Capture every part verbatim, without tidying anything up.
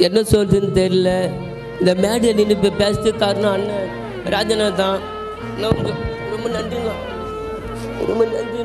என்ன சொல்றதுன்னு தெரியல. இந்த மேடையை நின்று இப்போ பேசுறதுக்கு காரணம் அண்ணன் ராஜனா தான். நான் ரொம்ப நன்றிங்க, ரொம்ப நன்றி.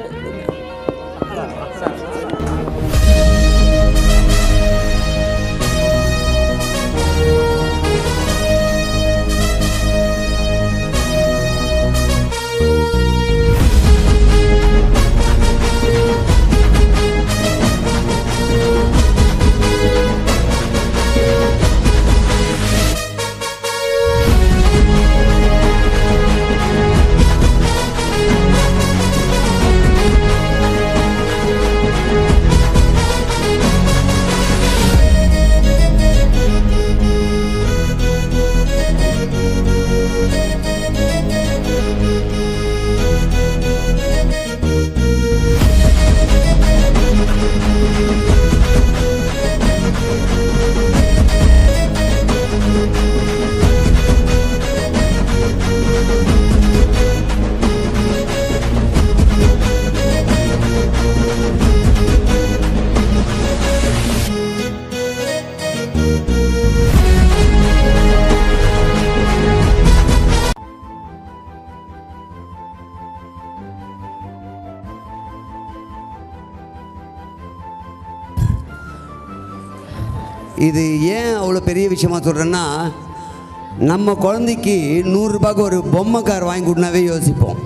இது ஏன் அவ்வளோ பெரிய விஷயமா சொல்கிறேன்னா, நம்ம குழந்தைக்கு நூறுரூபாய்க்கு ஒரு பொம்மை கார் வாங்கி கொடுனாவே யோசிப்போம்.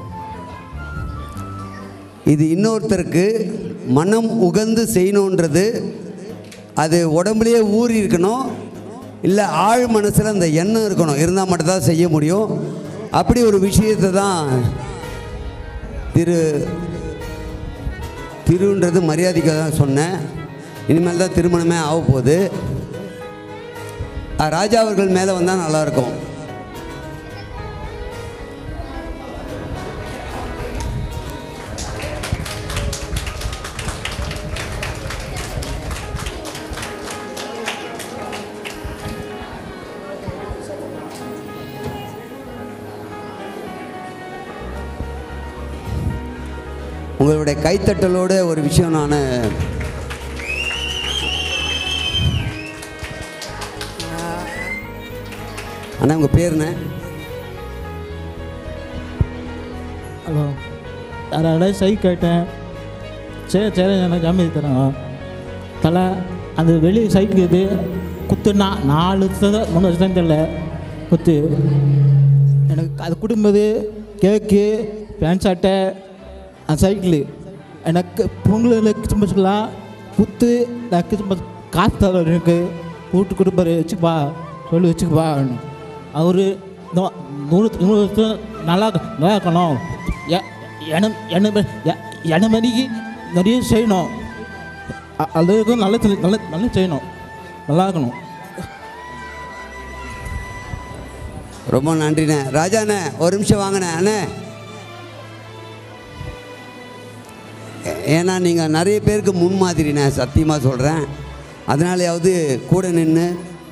இது இன்னொருத்தருக்கு மனம் உகந்து செய்யணுன்றது, அது உடம்புலேயே ஊறி இருக்கணும், இல்லை ஆழ் மனசில் அந்த எண்ணம் இருக்கணும், இருந்தால் மட்டும்தான் செய்ய முடியும். அப்படி ஒரு விஷயத்தை தான் திரு திருன்றது மரியாதைக்காக தான் சொன்னேன். இனிமேல் தான் திருமணமே ஆக போகுது. ராஜா அவர்கள் மேலே வந்தால் நல்லாயிருக்கும். உங்களுடைய கைத்தட்டலோட ஒரு விஷயம் நான் அண்ணா, உங்கள் பேர் என்ன? ஹலோ, யாராவது சை கேட்டேன். சரி சரி எனக்கு ஜாமீன் தரேன். தலை அந்த வெளியே சைக்கிள் குத்துனா நாலு வருஷம் மூணு வருஷம் தெரியல குத்து. எனக்கு அது குடும்பது கேக்கு பேண்ட் ஷர்ட்டை அந்த சைக்கிள் எனக்கு பொங்கலில் கிறிஸ்மஸ்க்கெலாம் குத்து. நான் கிறிஸ்மஸ் காசு தர எனக்கு கூட்டு கொடுப்பாரு, வச்சுப்பா சொல்லி வச்சுக்கப்பா. அவர் நூறு நூறு வருஷம் நல்லா நல்லா இருக்கணும். என்ன என்ன மணிக்கு நிறைய செய்யணும். அதுக்கு நல்ல நல்ல நல்லா செய்யணும், நல்லா இருக்கணும். ரொம்ப நன்றிண்ணே. ராஜாண்ணே ஒரு நிமிஷம் வாங்கினே அண்ணே. ஏன்னா நீங்கள் நிறைய பேருக்கு முன்மாதிரிண்ணே, சத்தியமாக சொல்கிறேன். அதனாலேயாவது கூட நின்று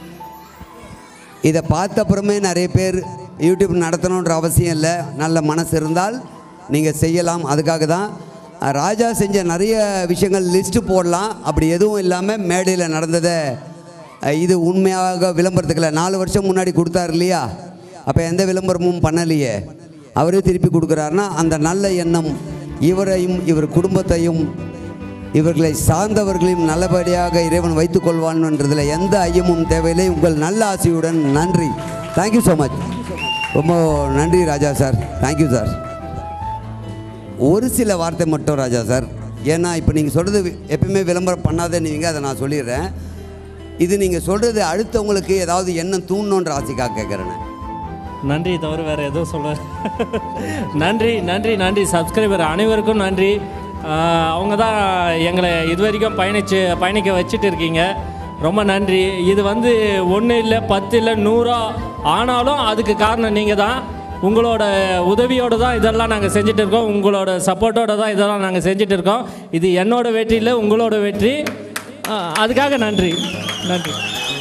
இதை பார்த்த அப்புறமே நிறைய பேர் யூடியூப் நடத்தணுன்ற அவசியம் இல்லை. நல்ல மனசு இருந்தால் நீங்கள் செய்யலாம். அதுக்காக தான் ராஜா செஞ்ச நிறைய விஷயங்கள் லிஸ்ட்டு போடலாம். அப்படி எதுவும் இல்லாமல் மேடையில் நடந்ததை இது உண்மையாக விளம்பரத்துக்குள்ள நாலு வருஷம் முன்னாடி கொடுத்தாரு இல்லையா, அப்போ எந்த விளம்பரமும் பண்ணலையே, அவரே திருப்பி கொடுக்குறாருன்னா அந்த நல்ல எண்ணம் இவரையும் இவர் குடும்பத்தையும் இவர்களை சார்ந்தவர்களையும் நல்லபடியாக இறைவன் வைத்துக் கொள்வான்ன்றதில் எந்த ஐயமும் தேவையில்லை. உங்கள் நல்ல ஆசையுடன் நன்றி. Thank you so much. ரொம்ப நன்றி ராஜா சார். Thank you sir. ஒரு சில வார்த்தை மட்டும் ராஜா சார், ஏன்னா இப்போ நீங்கள் சொல்கிறது எப்பயுமே விளம்பரம் பண்ணாதேன்னு அதை நான் சொல்லிடுறேன். இது நீங்கள் சொல்கிறது அடுத்தவங்களுக்கு ஏதாவது எண்ணம் தூண்டணுன்ற ஆசைக்காக கேட்குறேன். நன்றி தவிர வேறு எதுவும் சொல்ல. நன்றி நன்றி நன்றி சப்ஸ்கிரைபர் அனைவருக்கும் நன்றி. அவங்க தான் எங்களை இது வரைக்கும் பயணிச்சு பயணிக்க வச்சுட்டு இருக்கீங்க. ரொம்ப நன்றி. இது வந்து ஒன்று இல்லை பத்து இல்லை நூறா ஆனாலும் அதுக்கு காரணம் நீங்கள் தான். உங்களோட உதவியோடு தான் இதெல்லாம் நாங்கள் செஞ்சுட்டு இருக்கோம். உங்களோட சப்போர்ட்டோடு தான் இதெல்லாம் நாங்கள் செஞ்சுட்டு இருக்கோம். இது என்னோட வெற்றி இல்லை, உங்களோட வெற்றி. அதுக்காக நன்றி நன்றி.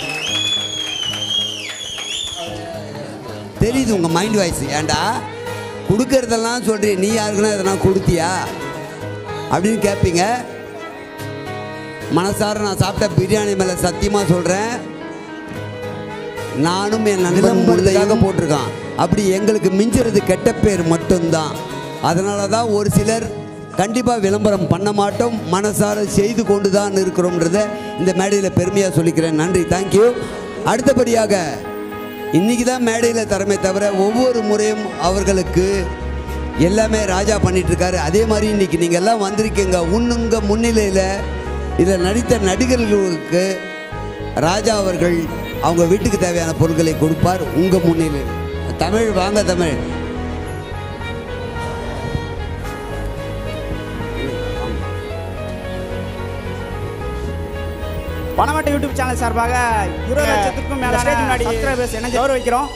தெரியுது உங்கள் மைண்ட் வாய்ஸ். ஏண்டா கொடுக்கறதெல்லாம் சொல்கிறீ, நீ யாருக்குன்னா இதெல்லாம் கொடுத்தியா அப்படின்னு கேட்பீங்க. மனசார நான் சாப்பிட்ட பிரியாணி மேலே சத்தியமாக சொல்கிறேன், நானும் என் நண்பன் முழுதாக போட்டிருக்கான். அப்படி எங்களுக்கு மிஞ்சுறது கெட்ட பேர் மட்டும்தான். அதனால தான் ஒரு சிலர் கண்டிப்பாக விளம்பரம் பண்ண மாட்டோம், மனசார செய்து கொண்டு தான் இருக்கிறோம்ன்றத இந்த மேடையில் பெருமையாக சொல்லிக்கிறேன். நன்றி, தேங்க்யூ. அடுத்தபடியாக இன்றைக்கி தான் மேடையில் தரமே தவிர ஒவ்வொரு முறையும் அவர்களுக்கு எல்லாமே ராஜா பண்ணிகிட்ருக்காரு. அதே மாதிரி இன்றைக்கி நீங்கள் எல்லாம் வந்திருக்கீங்க. உன்னுங்க முன்னிலையில் இதில் நடித்த நடிகர்களுக்கு ராஜா அவர்கள் அவங்க வீட்டுக்கு தேவையான பொருட்களை கொடுப்பார் உங்கள் முன்னிலையில். தமிழ் வாங்க தமிழ். பணமட்டை யூடியூப் சேனல் சார்பாக இருபது லட்சத்துக்கும் மேல சப்ஸ்கிரைபர்ஸ் என்ன கௌரவிக்கிறோம்.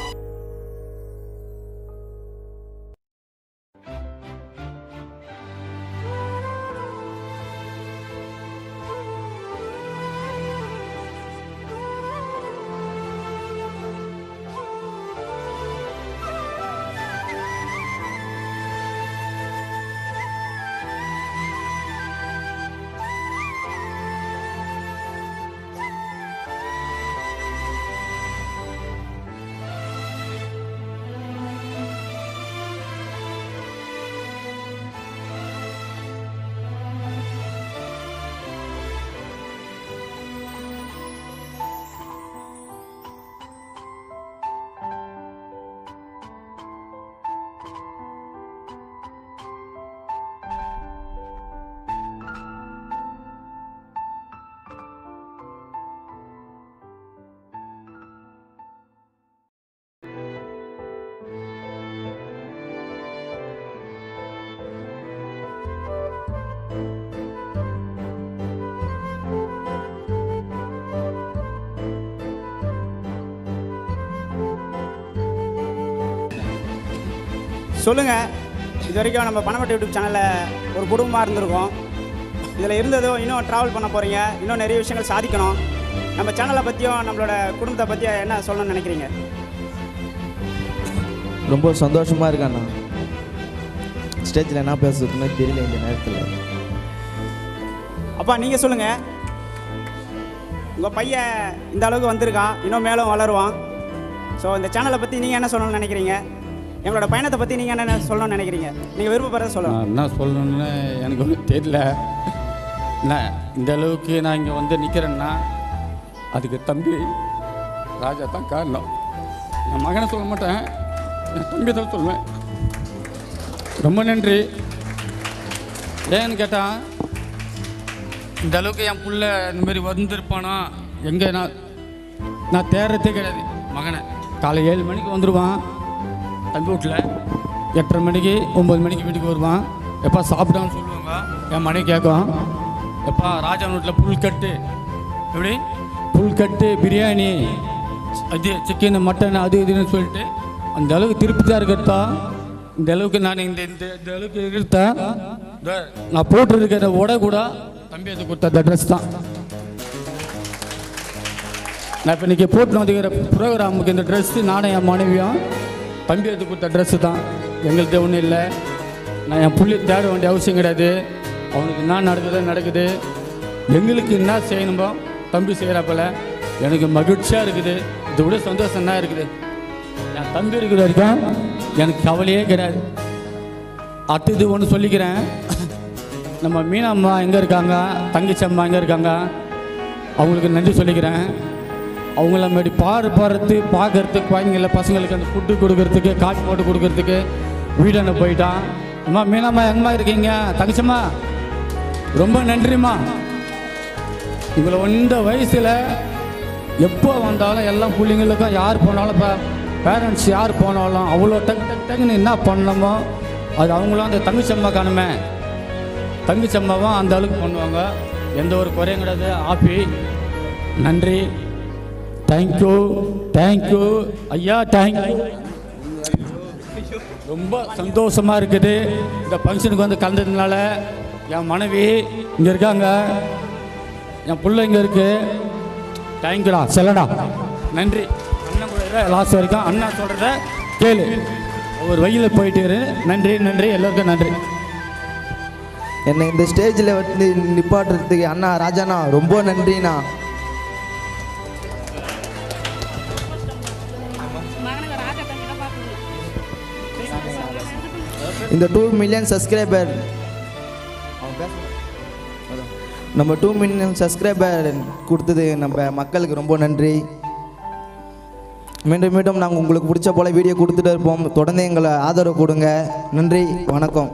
சொல்லுங்கள், இது வரைக்கும் நம்ம பணமட்டை யூடியூப் சேனலில் ஒரு குடும்பமாக இருந்திருக்கோம். இதில் இருந்ததும் இன்னும் ட்ராவல் பண்ண போகிறீங்க, இன்னும் நிறைய விஷயங்கள் சாதிக்கணும். நம்ம சேனலை பற்றியும் நம்மளோட குடும்பத்தை பற்றியும் என்ன சொல்லணும்னு நினைக்கிறீங்க? ரொம்ப சந்தோஷமாக இருக்கேண்ணா. ஸ்டேஜில் என்ன பேசுறதுன்னு தெரியல இந்த நேரத்தில். அப்பா நீங்கள் சொல்லுங்கள், உங்கள் பையன் இந்த அளவுக்கு வந்திருக்கான், இன்னும் மேலும் வளருவான். ஸோ இந்த சேனலை பற்றி நீங்கள் என்ன சொல்லணும்னு நினைக்கிறீங்க? எங்களோட பயணத்தை பற்றி நீங்கள் என்ன சொல்லணும்னு நினைக்கிறீங்க? நீங்கள் விருப்பப்படுறத சொல்லணும். என்ன சொல்லணும்னு எனக்கு ஒன்றும் தெரியல. நான் இந்த அளவுக்கு நான் இங்கே வந்து நிற்கிறேன்னா அதுக்கு தம்பி ராஜா தான் காரணம். என் மகனை சொல்ல மாட்டேன், என் தம்பி தான் சொல்லுவேன். ரொம்ப நன்றி. ஏன்னு கேட்டால் இந்த அளவுக்கு என் பிள்ளை இந்தமாரி வந்திருப்பானா எங்கே நான் நான் தேடுறதே கிடையாது. மகனை காலை ஏழு மணிக்கு வந்துடுவான் தம்பி வீட்டில், எட்டரை மணிக்கு ஒம்பது மணிக்கு வீட்டுக்கு வருவான். எப்போ சாப்பிடான்னு சொல்லுவாங்க. என் மனைவி கேட்கும், எப்பா ராஜா வீட்டில் புல்கட்டு, எப்படி புல்கட்டு பிரியாணி, அது சிக்கன் மட்டன் அது இதுன்னு சொல்லிட்டு அந்த அளவுக்கு திருப்பி தான் இருக்கிறதா. இந்த அளவுக்கு நான் இந்த இந்த இந்த அளவுக்கு இருக்கிறேன். நான் போட்டுருக்கிற உடை கூட தம்பி அது கொடுத்த அந்த ட்ரெஸ் தான். நான் இப்போ இன்றைக்கி போட்டு வந்துக்கிற ப்ரோக்ராமுக்கு இந்த ட்ரெஸ்ஸு நானும் என் மனைவியும் தம்பி எடுத்து கொடுத்த ட்ரெஸ்ஸு தான். எங்கள்கிட்ட ஒன்றும் இல்லை. நான் என் புள்ளி தேட வேண்டிய அவசியம் கிடையாது. அவனுக்கு என்ன நடக்குதோ நடக்குது. எங்களுக்கு என்ன செய்யணுமோ தம்பி செய்கிறப்பல எனக்கு மகிழ்ச்சியாக இருக்குது. இதை விட சந்தோஷம் என்ன இருக்குது? என் தம்பி இருக்கிற வரைக்கும் எனக்கு கவலையே கிடையாது. அடுத்தது ஒன்று சொல்லிக்கிறேன். நம்ம மீனம்மா எங்கே இருக்காங்க, தங்கச்சி அம்மா எங்கே இருக்காங்க, அவங்களுக்கு நன்றி சொல்லிக்கிறேன். அவங்கள மாதிரி பாரு பாடுறது பார்க்கறதுக்கு குழந்தைங்கள பசங்களுக்கு அந்த ஃபுட்டு கொடுக்கறதுக்கு காஃபி போட்டு கொடுக்கறதுக்கு வீடான போயிட்டான். அம்மா மீனம்மா எங்கம்மா இருக்கீங்க? தங்கச்சம்மா ரொம்ப நன்றிம்மா. இவங்களை இந்த வயசில் எப்போ வந்தாலும் எல்லாம் பிள்ளைங்களுக்கும் யார் போனாலும் இப்போ பேரண்ட்ஸ் யார் போனாலும் அவ்வளோ டக் டக் டக்குன்னு என்ன பண்ணணுமோ அது அவங்களும் அந்த தங்கச்சம்மா காணுமே. தங்கச்சம்மாவும் அந்த அளவுக்கு பண்ணுவாங்க. எந்த ஒரு குறையும் கிடையாது. ஹாப்பி. நன்றி. தேங்க்யூ தேங்க்யூ ஐயா, தேங்க்யூ. ரொம்ப சந்தோஷமாக இருக்குது இந்த ஃபங்க்ஷனுக்கு வந்து கலந்ததுனால. என் மனைவி இங்கே இருக்காங்க, என் பிள்ளை இங்கே இருக்குது. தேங்க்யூடா செல்லடா. நன்றி. அண்ணன் கூட லாஸ்ட் வரைக்கும் அண்ணா சொல்கிறத கேளு. ஒவ்வொரு வழியில் போயிட்டு இரு. நன்றி நன்றி எல்லோருக்கும் நன்றி. என்னை இந்த ஸ்டேஜில் வந்து நிப்பாட்டுறதுக்கு அண்ணா ராஜாண்ணா ரொம்ப நன்றிண்ணா. இந்த டூ மில்லியன் சப்ஸ்கிரைபர் நம்ம டூ மில்லியன் சப்ஸ்கிரைபர் கொடுத்தது நம்ம மக்களுக்கு ரொம்ப நன்றி. மீண்டும் மீண்டும் நாங்கள் உங்களுக்கு பிடிச்ச போல் வீடியோ கொடுத்துட்டு இருப்போம். தொடர்ந்து எங்களை ஆதரவு கொடுங்க. நன்றி, வணக்கம்.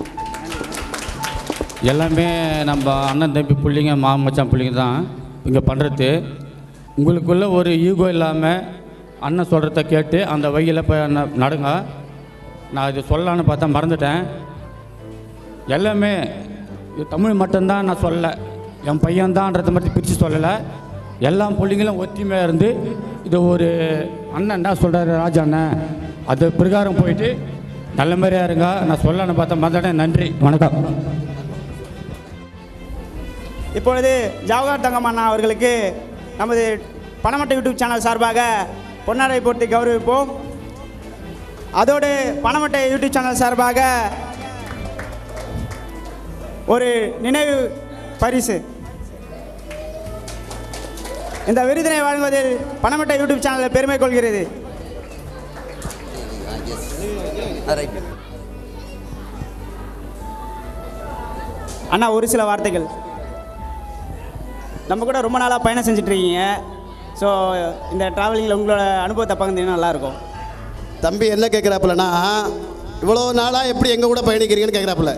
எல்லாமே நம்ம அண்ணன் தம்பி பிள்ளைங்க மாமன் மச்சான் பிள்ளைங்க தான் இங்கே பண்ணுறது. உங்களுக்குள்ள ஒரு ஈகோ இல்லாமல் அண்ணன் சொல்கிறத கேட்டு அந்த வகையில் போய் ந- நடுங்க. நான் இது சொல்லலான்னு பார்த்தா மறந்துட்டேன். எல்லாமே இது தமிழ் மட்டும்தான் நான் சொல்லலை, என் பையன்தான்றதை மட்டும் பிரித்து சொல்லலை. எல்லா பிள்ளைங்களும் ஒற்றுமையாக இருந்து இது ஒரு அண்ணன் என்ன சொல்கிறாரு ராஜா அண்ணன், அது பிரகாரம் போயிட்டு நல்ல மாதிரியா இருங்க. நான் சொல்லலான்னு பார்த்தா மறந்துட்டேன். நன்றி, வணக்கம். இப்பொழுது ஜவஹர் தங்கம் அண்ணா அவர்களுக்கு நமது பணமட்டை யூடியூப் சேனல் சார்பாக பொன்னாடை போட்டு கௌரவிப்போம். அதோடு பணமட்டை யூடியூப் சேனல் சார்பாக ஒரு நினைவு பரிசு. இந்த விருதினை வழங்குவதில் பணமட்டை யூடியூப் சேனல் பெருமை கொள்கிறது. அண்ணா, ஒரு சில வார்த்தைகள். நம்ம கூட ரொம்ப நாளாக பயணம் செஞ்சிட்ருக்கீங்க. ஸோ இந்த ட்ராவலிங்கில் உங்களோட அனுபவத்தை பகிர்ந்தீங்கன்னா நல்லாயிருக்கும். தம்பி என்ன கேட்குறாப்புலன்னா, இவ்வளோ நாளாக எப்படி எங்கள் கூட பயணிக்கிறீங்கன்னு கேட்குறாப்புல.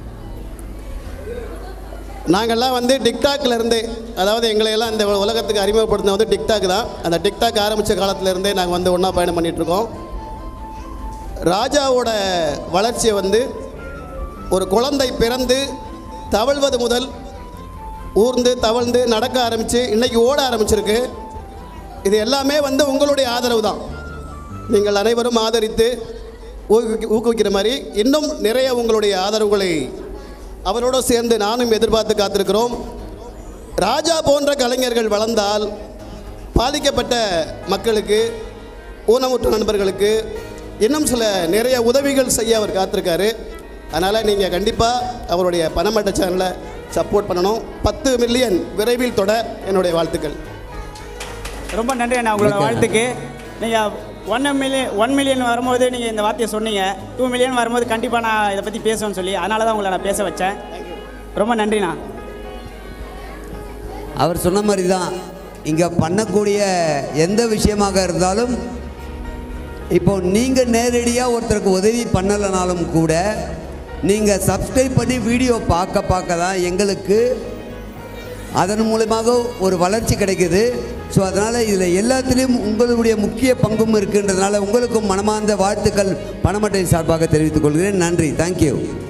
நாங்கள்லாம் வந்து டிக்டாக்ல இருந்து, அதாவது எங்களையெல்லாம் இந்த உலகத்துக்கு அறிமுகப்படுத்தின வந்து டிக்டாக் தான். அந்த டிக்டாக் ஆரம்பித்த காலத்திலேருந்தே நாங்கள் வந்து ஒன்றா பயணம் பண்ணிகிட்ருக்கோம். ராஜாவோட வளர்ச்சியை வந்து ஒரு குழந்தை பிறந்து தவழ்வது முதல் ஊர்ந்து தவழ்ந்து நடக்க ஆரம்பித்து இன்றைக்கி ஓட ஆரம்பிச்சிருக்கு. இது எல்லாமே வந்து உங்களுடைய ஆதரவு தான். நீங்கள் அனைவரும் ஆதரித்து ஊக்குவிக்க ஊக்குவிக்கிற மாதிரி இன்னும் நிறைய உங்களுடைய ஆதரவுகளை அவரோடு சேர்ந்து நானும் எதிர்பார்த்து காத்திருக்கிறோம். ராஜா போன்ற கலைஞர்கள் வளர்ந்தால் பாதிக்கப்பட்ட மக்களுக்கு, ஊனமுற்ற நண்பர்களுக்கு இன்னும் சில நிறைய உதவிகள் செய்ய அவர் காத்திருக்காரு. அதனால் நீங்கள் கண்டிப்பாக அவருடைய பணமட்ட சேனலை சப்போர்ட் பண்ணணும். பத்து மில்லியன் விரைவில் தொட என்னுடைய வாழ்த்துக்கள். ரொம்ப நன்றி அண்ணா, உங்களோட வாழ்த்துக்கு. நீங்கள் ஒன் மில்லியன் ஒன் மில்லியன் வரும்போது நீங்கள் இந்த வார்த்தையை சொன்னீங்க. டூ மில்லியன் வரும்போது கண்டிப்பாக நான் இதை பற்றி பேசுவேன்னு சொல்லி, அதனால தான் உங்களை நான் பேச வச்சேன். ரொம்ப நன்றிண்ணா. அவர் சொன்ன மாதிரி தான் இங்கே பண்ணக்கூடிய எந்த விஷயமாக இருந்தாலும், இப்போ நீங்கள் நேரடியாக ஒருத்தருக்கு உதவி பண்ணலைனாலும் கூட நீங்கள் சப்ஸ்கிரைப் பண்ணி வீடியோ பார்க்க பார்க்க தான் எங்களுக்கு அதன் மூலமாக ஒரு வளர்ச்சி கிடைக்குது. ஸோ அதனால் இதில் எல்லாத்துலேயும் உங்களுடைய முக்கிய பங்கும் இருக்குன்றதுனால உங்களுக்கும் மனமார்ந்த வாழ்த்துக்கள் பணமட்டை சார்பாக தெரிவித்துக் கொள்கிறேன். நன்றி, தேங்க்யூ.